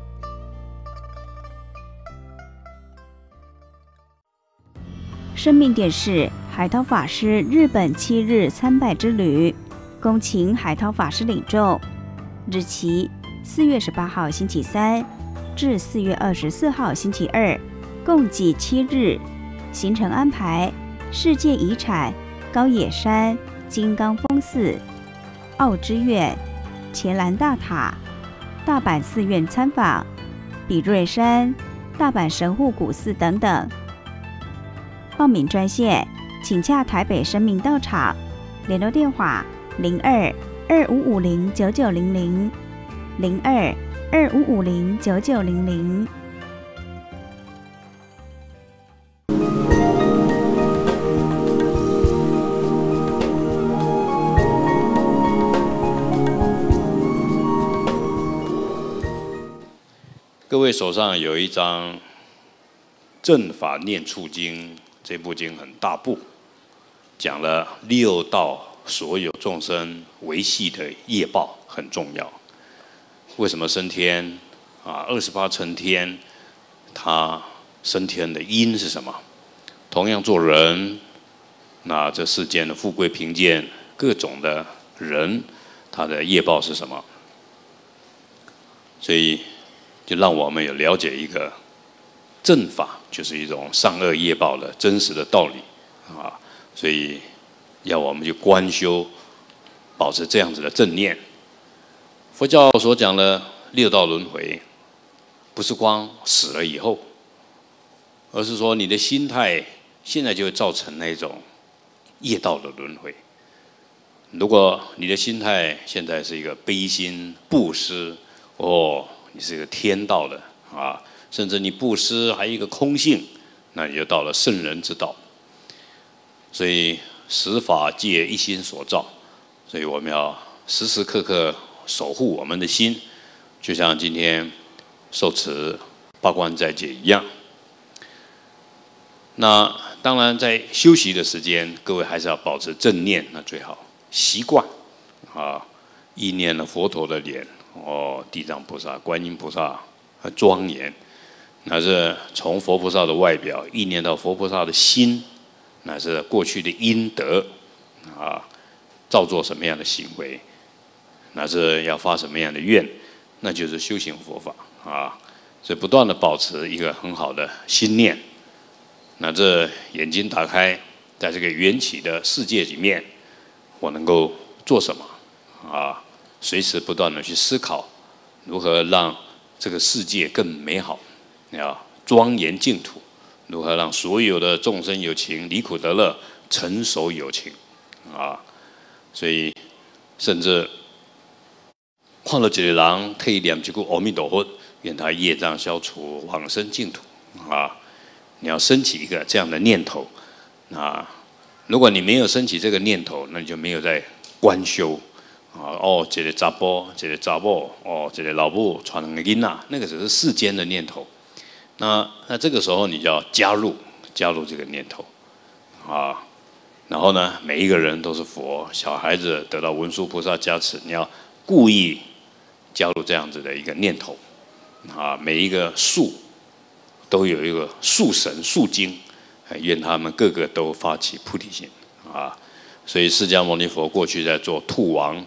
生命电视海涛法师日本7日参拜之旅，恭请海涛法师领众。日期4月18号星期三至4月24号星期二，共计7日。行程安排：世界遗产高野山、金刚峰寺、奥之院、伽蓝大塔、大阪寺院参访、比瑞山、大阪神户古寺等等。报名专线请洽台北生命道场，联络电话02-2550-9900 02-2550-9900。 各位手上有一张《正法念处经》，这部经很大部，讲了六道所有众生维系的业报很重要。为什么升天？28层天，他升天的因是什么？同样做人，那这世间的富贵贫贱各种的人，他的业报是什么？所以就让我们有了解一个正法，就是一种善恶业报的真实的道理啊。所以要我们去观修，保持这样子的正念。佛教所讲的六道轮回，不是光死了以后，而是说你的心态现在就会造成那种业道的轮回。如果你的心态现在是一个悲心布施，你是一个天道的啊，甚至你布施还有一个空性，那你就到了圣人之道。所以十法界一心所造，所以我们要时时刻刻守护我们的心，就像今天受持八关斋戒一样。那当然在休息的时间，各位还是要保持正念，那最好习惯啊，意念了佛陀的脸，地藏菩萨、观音菩萨很庄严，那是从佛菩萨的外表意念到佛菩萨的心，那是过去的阴德啊，造作什么样的行为，那是要发什么样的愿，那就是修行佛法啊。所以不断的保持一个很好的心念，那这眼睛打开，在这个缘起的世界里面，我能够做什么啊？随时不断的去思考，如何让这个世界更美好，庄严净土，如何让所有的众生有情离苦得乐，成熟有情啊！所以甚至看到一个人替念一句阿弥陀佛，愿他业障消除，往生净土啊！你要升起一个这样的念头啊！如果你没有升起这个念头，那你就没有在观修。一个查甫，一个查某，一个老母传两个囡仔，那个只是世间的念头。那这个时候你就要加入这个念头啊。然后呢，每一个人都是佛，小孩子得到文殊菩萨加持，你要故意加入这样子的一个念头啊。每一个树都有一个树神树精，愿他们个个都发起菩提心啊。所以释迦牟尼佛过去在做兔王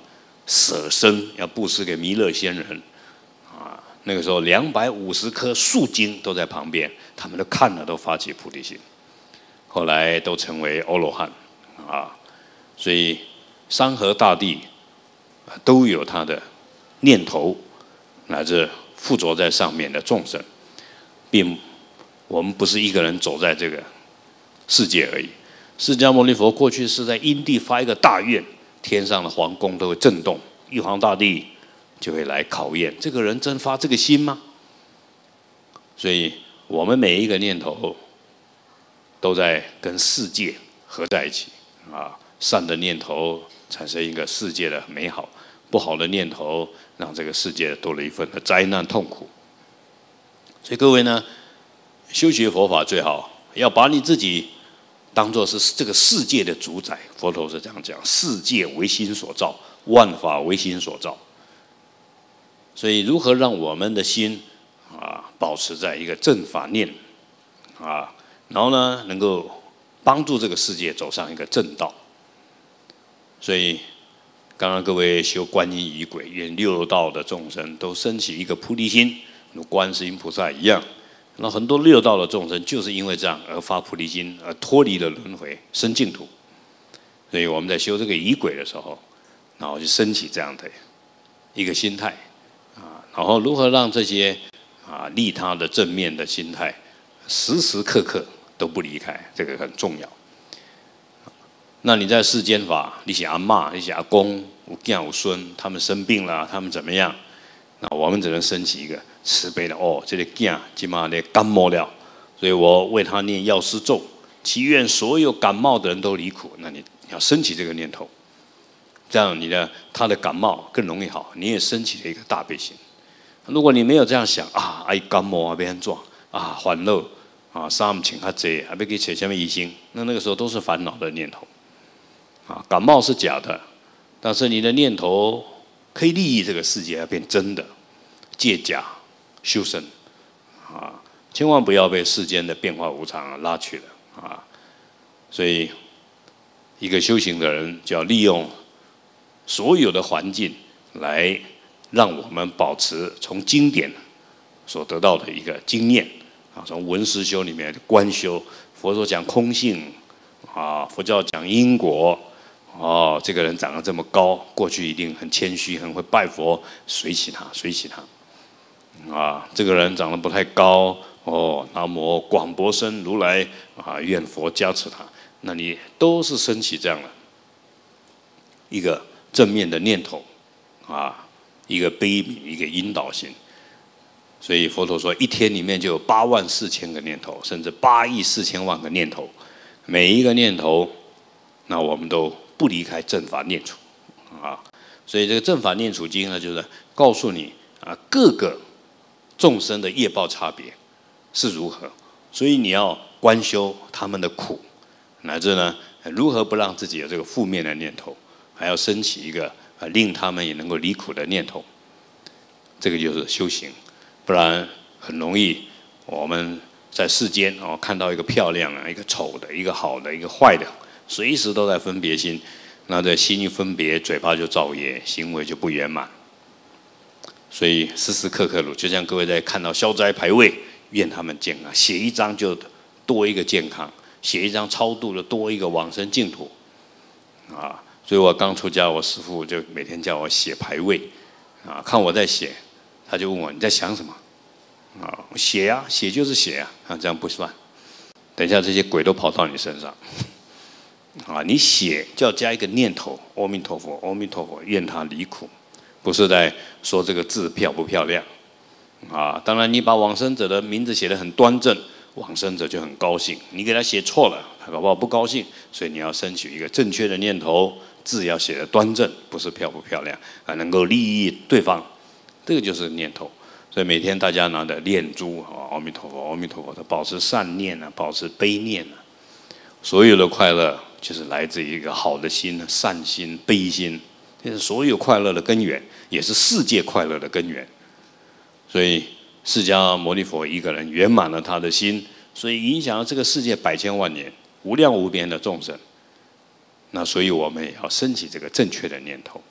舍身要布施给弥勒仙人啊。那个时候250棵树精都在旁边，他们都看了都发起菩提心，后来都成为阿罗汉啊。所以山河大地都有他的念头，乃至附着在上面的众生，并我们不是一个人走在这个世界而已。释迦牟尼佛过去是在因地发一个大愿，天上的皇宫都会震动，玉皇大帝就会来考验这个人真发这个心吗？所以我们每一个念头都在跟世界合在一起啊。善的念头产生一个世界的美好，不好的念头让这个世界多了一份的灾难痛苦。所以各位呢，修学佛法最好要把你自己当作是这个世界的主宰。佛陀是这样讲：世界为心所造，万法为心所造。所以如何让我们的心保持在一个正法念然后呢能够帮助这个世界走上一个正道。所以刚刚各位修观音仪轨，愿六道的众生都升起一个菩提心，如观世音菩萨一样。那很多六道的众生就是因为这样而发菩提心，而脱离了轮回，生净土。所以我们在修这个仪轨的时候，然后就升起这样的一个心态然后如何让这些利他的正面的心态时时刻刻都不离开，这个很重要。那你在世间法，你是阿嬷，你是阿公，有囝有孙，他们生病了，他们怎么样？那我们只能升起一个慈悲的这个囝今嘛咧感冒了，所以我为他念药师咒，祈愿所有感冒的人都离苦。那你要升起这个念头，这样他的感冒更容易好，你也升起了一个大悲心。如果你没有这样想爱感冒要安怎烦恼衫唔穿较济要去找什么医生，那个时候都是烦恼的念头感冒是假的，但是你的念头可以利益这个世界，要变真的，借假修身千万不要被世间的变化无常拉去了所以一个修行的人就要利用所有的环境来让我们保持从经典所得到的一个经验从文思修里面的观修，佛说讲空性佛教讲因果这个人长得这么高，过去一定很谦虚，很会拜佛，随喜他，随喜他这个人长得不太高南无广博生如来愿佛加持他。那你都是升起这样的一个正面的念头一个悲悯，一个引导心。所以佛陀说，一天里面就有84000个念头，甚至8亿4千万个念头，每一个念头，那我们都不离开正法念处所以这个正法念处经呢，就是告诉你各个众生的业报差别是如何，所以你要观修他们的苦，乃至呢如何不让自己有这个负面的念头，还要升起一个令他们也能够离苦的念头。这个就是修行，不然很容易我们在世间看到一个漂亮一个丑的，一个好的，一个坏的，随时都在分别心。那这心一分别，嘴巴就造业，行为就不圆满。所以时时刻刻就像各位在看到消灾牌位，愿他们健康，写一张就多一个健康，写一张超度的多一个往生净土所以我刚出家，我师父就每天叫我写牌位看我在写，他就问我你在想什么写写就是写这样不算，等一下这些鬼都跑到你身上你写就要加一个念头，阿弥陀佛，阿弥陀佛，愿他离苦，不是在说这个字漂不漂亮当然你把往生者的名字写得很端正，往生者就很高兴，你给他写错了，他搞不好不高兴。所以你要升起一个正确的念头，字要写得端正，不是漂不漂亮能够利益对方，这个就是念头。所以每天大家拿着念珠阿弥陀佛，阿弥陀佛的保持善念保持悲念所有的快乐就是来自于一个好的心，善心、悲心，这是所有快乐的根源，也是世界快乐的根源。所以释迦牟尼佛一个人圆满了他的心，所以影响了这个世界百千万年无量无边的众生。那所以我们也要升起这个正确的念头。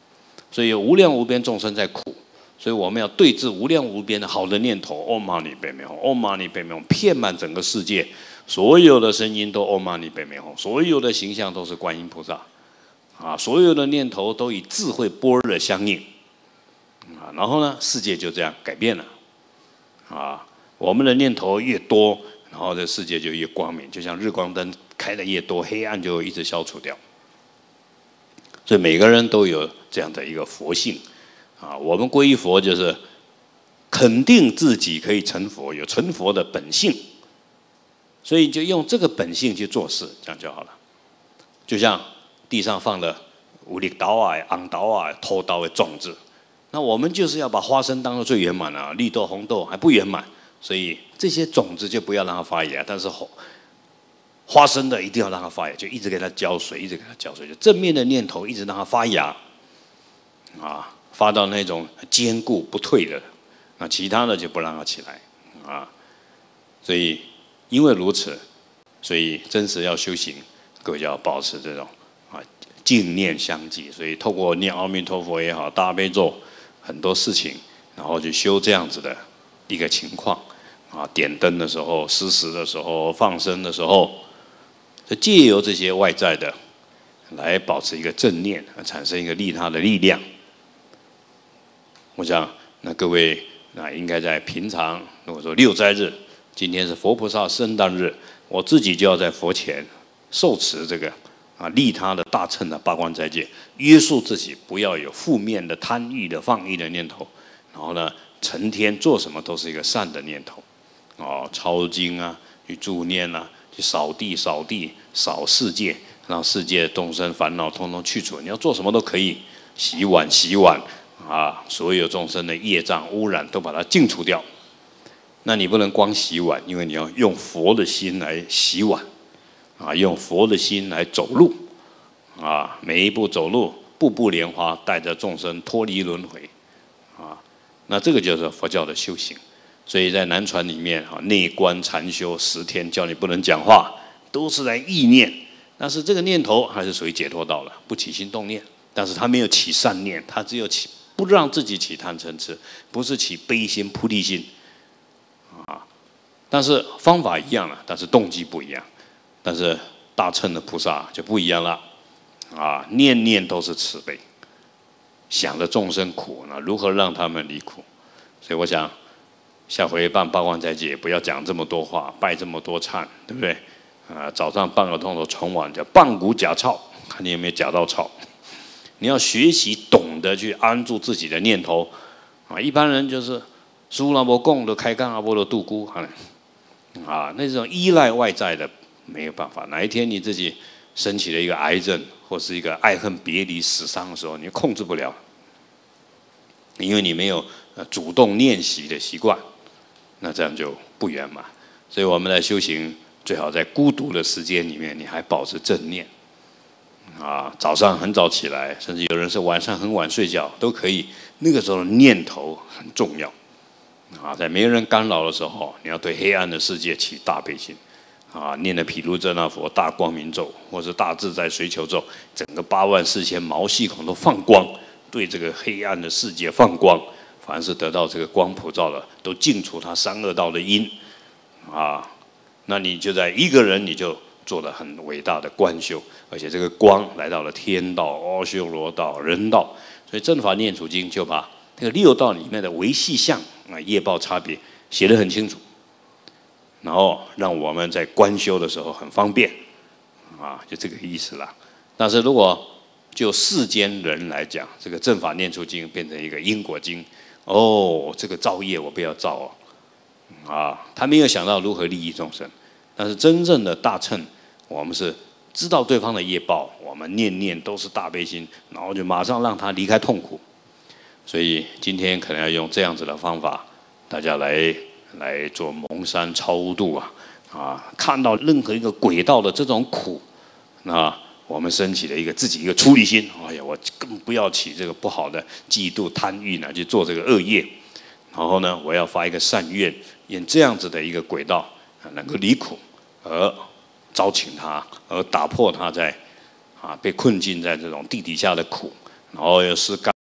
所以有无量无边众生在苦，所以我们要对治无量无边的好的念头。唵嘛呢叭咪吽，唵嘛呢叭咪吽，遍满整个世界，所有的声音都唵嘛呢叭咪吽，所有的形象都是观音菩萨，所有的念头都以智慧般若相应，然后呢，世界就这样改变了，我们的念头越多，然后这世界就越光明，就像日光灯开的越多，黑暗就一直消除掉。所以每个人都有这样的一个佛性，我们皈依佛就是肯定自己可以成佛，有成佛的本性，所以就用这个本性去做事，这样就好了。就像地上放了有力刀啊、红刀啊、偷刀的种子，那我们就是要把花生当作最圆满了，绿豆、红豆还不圆满，所以这些种子就不要让它发芽，但是花生的一定要让它发芽，就一直给它浇水，一直给它浇水，就正面的念头一直让它发芽，发到那种坚固不退的，那其他的就不让它起来，所以因为如此，所以真实要修行，各位就要保持这种净念相继，所以透过念阿弥陀佛也好，大悲咒很多事情，然后去修这样子的一个情况，点灯的时候、施食的时候、放生的时候。借由这些外在的来保持一个正念，产生一个利他的力量。我想，那各位应该在平常，如果说六斋日，今天是佛菩萨圣诞日，我自己就要在佛前受持这个利他的大乘的八关斋戒，约束自己不要有负面的贪欲的放逸的念头，然后呢，成天做什么都是一个善的念头，抄经啊，去助念啊。扫地、扫世界，让世界的众生烦恼通通去除。你要做什么都可以，洗碗所有众生的业障污染都把它净除掉。那你不能光洗碗，因为你要用佛的心来洗碗，用佛的心来走路，每一步走路，步步莲花，带着众生脱离轮回，那这个就是佛教的修行。所以在南传里面，内观禅修10天，叫你不能讲话，都是在意念。但是这个念头还是属于解脱道了，不起心动念。但是他没有起善念，他只有起不让自己起贪嗔痴，不是起悲心、菩提心，但是方法一样了，但是动机不一样。但是大乘的菩萨就不一样了，念念都是慈悲，想着众生苦，那如何让他们离苦？所以我想。下回办八关斋戒，不要讲这么多话，拜这么多忏，对不对？早上半个钟头，晨晚叫半股假钞，看你有没有假到钞。你要学习懂得去安住自己的念头，一般人就是苏拉波供的开干阿波罗度孤，那种依赖外在的没有办法。哪一天你自己升起了一个癌症，或是一个爱恨别离、死伤的时候，你控制不了，因为你没有主动练习的习惯。那这样就不圆满，所以我们来修行，最好在孤独的时间里面，你还保持正念，早上很早起来，甚至有人是晚上很晚睡觉都可以。那个时候念头很重要，在没人干扰的时候，你要对黑暗的世界起大悲心，念的毗卢遮那佛大光明咒，或是大自在随求咒，整个84000毛细孔都放光，对这个黑暗的世界放光。凡是得到这个光普照的，都净除他3恶道的因，那你就在一个人，你就做了很伟大的观修，而且这个光来到了天道、阿修罗道、人道，所以正法念处经就把这个6道里面的维系相业报差别写得很清楚，然后让我们在观修的时候很方便，就这个意思啦。但是如果就世间人来讲，这个正法念处经变成一个因果经。这个造业我不要造他没有想到如何利益众生。但是真正的大乘，我们是知道对方的业报，我们念念都是大悲心，然后就马上让他离开痛苦。所以今天可能要用这样子的方法，大家来做蒙山超度看到任何一个轨道的这种苦，我们升起了自己一个出离心，我更不要起这个不好的嫉妒、贪欲去做这个恶业。然后呢，我要发一个善愿，用这样子的一个轨道，能够离苦，而招请他，而打破他在被困境在这种地底下的苦，然后又是